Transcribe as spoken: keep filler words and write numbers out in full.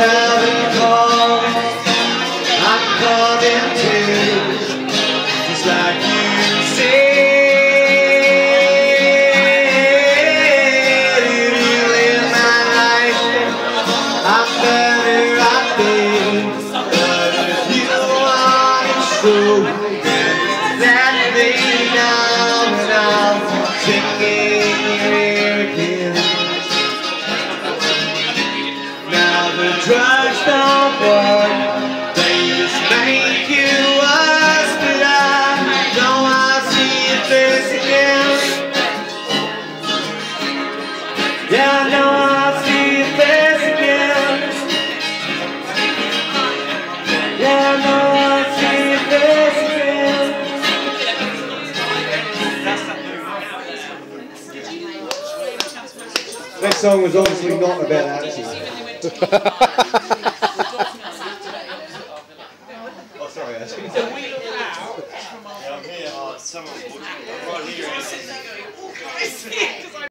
having called, I'm coming too, just like you said. You live my life, I'm better, I think. But if you want it so, that day now and I'm singing your ear again. Now the drugs don't work, they just make you worse. But I know I'll see your face again. Yeah, I know I'll see your face again. Yeah, I know I'll see your face again. That song was obviously not about acting. Oh, sorry, Ashley. So we look out. I'm here. Oh, someone. Right here.